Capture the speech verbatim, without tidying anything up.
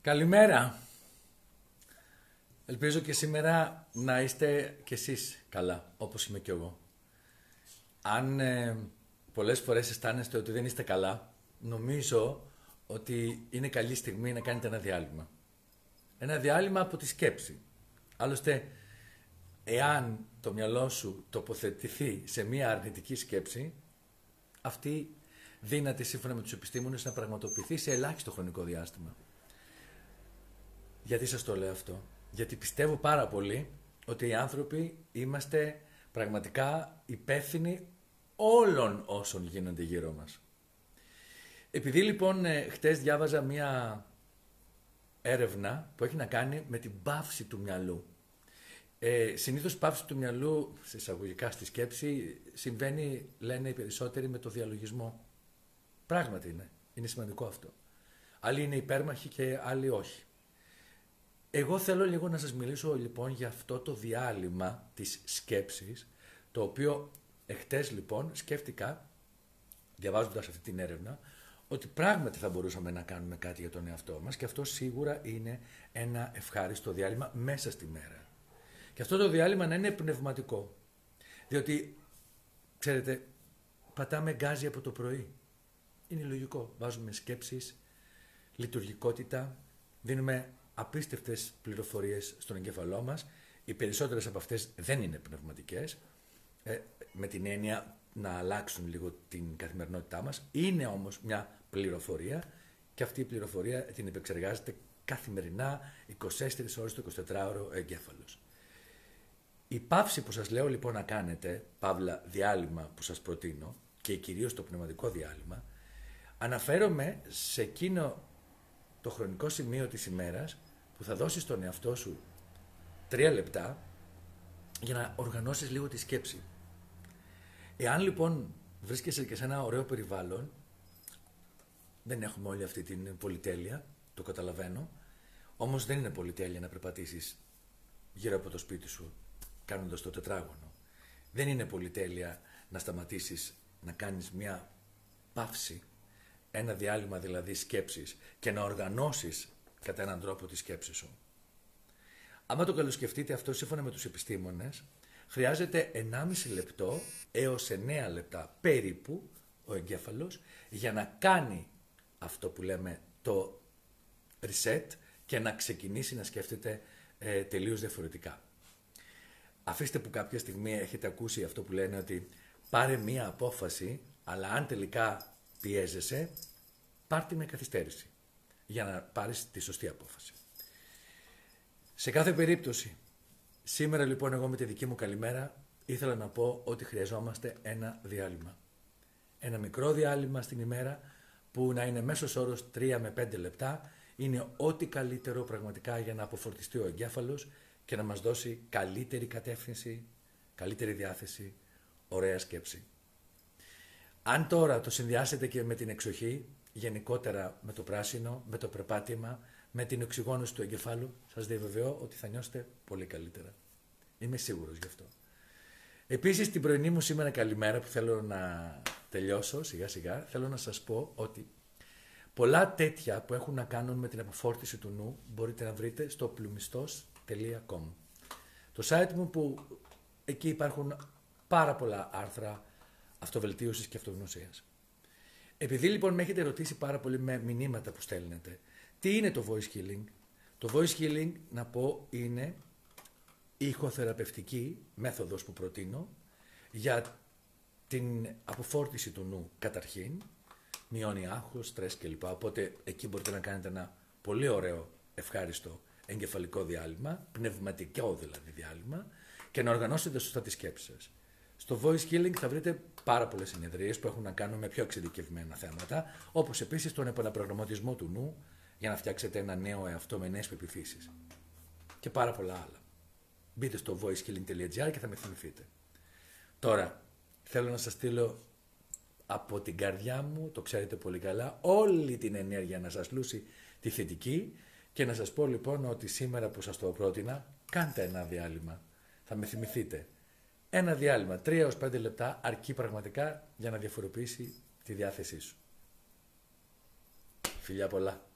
Καλημέρα. Ελπίζω και σήμερα να είστε κι εσείς καλά, όπως είμαι κι εγώ. Αν ε, πολλές φορές αισθάνεστε ότι δεν είστε καλά, νομίζω ότι είναι καλή στιγμή να κάνετε ένα διάλειμμα. Ένα διάλειμμα από τη σκέψη. Άλλωστε, εάν το μυαλό σου τοποθετηθεί σε μία αρνητική σκέψη, αυτή δύναται σύμφωνα με τους επιστήμονες να πραγματοποιηθεί σε ελάχιστο χρονικό διάστημα. Γιατί σας το λέω αυτό? Γιατί πιστεύω πάρα πολύ ότι οι άνθρωποι είμαστε πραγματικά υπεύθυνοι όλων όσων γίνονται γύρω μας. Επειδή λοιπόν χτες διάβαζα μία έρευνα που έχει να κάνει με την παύση του μυαλού. Ε, συνήθως παύση του μυαλού, σε εισαγωγικά στη σκέψη, συμβαίνει, λένε οι περισσότεροι, με το διαλογισμό. Πράγματι είναι. Είναι σημαντικό αυτό. Άλλοι είναι υπέρμαχοι και άλλοι όχι. Εγώ θέλω λίγο να σας μιλήσω λοιπόν για αυτό το διάλειμμα της σκέψης, το οποίο εχτες λοιπόν σκέφτηκα, διαβάζοντας αυτή την έρευνα, ότι πράγματι θα μπορούσαμε να κάνουμε κάτι για τον εαυτό μας και αυτό σίγουρα είναι ένα ευχάριστο διάλειμμα μέσα στη μέρα. Και αυτό το διάλειμμα να είναι πνευματικό. Διότι, ξέρετε, πατάμε γκάζι από το πρωί. Είναι λογικό. Βάζουμε σκέψεις, λειτουργικότητα, δίνουμε απίστευτες πληροφορίες στον εγκέφαλό μας. Οι περισσότερες από αυτές δεν είναι πνευματικές, ε, με την έννοια να αλλάξουν λίγο την καθημερινότητά μας. Είναι όμως μια πληροφορία και αυτή η πληροφορία την επεξεργάζεται καθημερινά είκοσι τέσσερις ώρες το εικοσιτετράωρο ο εγκέφαλος. Η παύση που σας λέω λοιπόν να κάνετε, παύλα διάλειμμα που σας προτείνω και κυρίως το πνευματικό διάλειμμα, αναφέρομαι σε εκείνο το χρονικό σημείο της ημέρας που θα δώσεις στον εαυτό σου τρία λεπτά για να οργανώσεις λίγο τη σκέψη. Εάν λοιπόν βρίσκεσαι και σε ένα ωραίο περιβάλλον, δεν έχουμε όλη αυτή την πολυτέλεια, το καταλαβαίνω, όμως δεν είναι πολυτέλεια να περπατήσεις γύρω από το σπίτι σου κάνοντας το τετράγωνο. Δεν είναι πολυτέλεια να σταματήσεις να κάνεις μια παύση, ένα διάλειμμα δηλαδή σκέψης και να οργανώσεις κατά έναν τρόπο τη σκέψη σου. Άμα το καλοσκεφτείτε αυτό σύμφωνα με τους επιστήμονες, χρειάζεται ενάμιση λεπτό έως εννέα λεπτά περίπου ο εγκέφαλος για να κάνει αυτό που λέμε το reset και να ξεκινήσει να σκέφτεται ε, τελείως διαφορετικά. Αφήστε που κάποια στιγμή έχετε ακούσει αυτό που λένε ότι πάρε μία απόφαση, αλλά αν τελικά πιέζεσαι, πάρ' με καθυστέρηση για να πάρεις τη σωστή απόφαση. Σε κάθε περίπτωση, σήμερα λοιπόν εγώ με τη δική μου καλημέρα ήθελα να πω ότι χρειαζόμαστε ένα διάλειμμα. Ένα μικρό διάλειμμα στην ημέρα που να είναι μέσος όρος τρία με πέντε λεπτά είναι ό,τι καλύτερο πραγματικά για να αποφορτιστεί ο εγκέφαλος και να μας δώσει καλύτερη κατεύθυνση, καλύτερη διάθεση, ωραία σκέψη. Αν τώρα το συνδυάσετε και με την εξοχή, γενικότερα με το πράσινο, με το περπάτημα, με την οξυγόνωση του εγκεφάλου, σας διαβεβαιώ ότι θα νιώσετε πολύ καλύτερα. Είμαι σίγουρος γι' αυτό. Επίσης, την πρωινή μου σήμερα καλημέρα που θέλω να τελειώσω σιγά σιγά, θέλω να σας πω ότι πολλά τέτοια που έχουν να κάνουν με την αποφόρτιση του νου μπορείτε να βρείτε στο πλουμιστός τελεία com. Το site μου που εκεί υπάρχουν πάρα πολλά άρθρα αυτοβελτίωσης και αυτογνωσίας. Επειδή λοιπόν με έχετε ρωτήσει πάρα πολύ με μηνύματα που στέλνετε, τι είναι το voice healing? Το voice healing, να πω, είναι η ηχοθεραπευτική μέθοδος που προτείνω για την αποφόρτιση του νου καταρχήν, μειώνει άγχος, στρες κλπ. Οπότε εκεί μπορείτε να κάνετε ένα πολύ ωραίο, ευχάριστο εγκεφαλικό διάλειμμα, πνευματικό δηλαδή διάλειμμα και να οργανώσετε σωστά τη σκέψη σας. Στο voice healing θα βρείτε πάρα πολλές συνεδρίες που έχουν να κάνουν με πιο εξειδικευμένα θέματα, όπως επίσης τον επαναπρογραμματισμό του νου για να φτιάξετε ένα νέο εαυτό με νέες πεποιθήσεις. Και πάρα πολλά άλλα. Μπείτε στο voice healing τελεία gr και θα με θυμηθείτε. Τώρα, θέλω να σας στείλω από την καρδιά μου, το ξέρετε πολύ καλά, όλη την ενέργεια να σας λούσει τη θετική και να σας πω λοιπόν ότι σήμερα που σας το πρότεινα, κάντε ένα διάλειμμα. Θα με θυμηθείτε. Ένα διάλειμμα, τρία έως πέντε λεπτά, αρκεί πραγματικά για να διαφοροποιήσει τη διάθεσή σου. Φιλιά πολλά.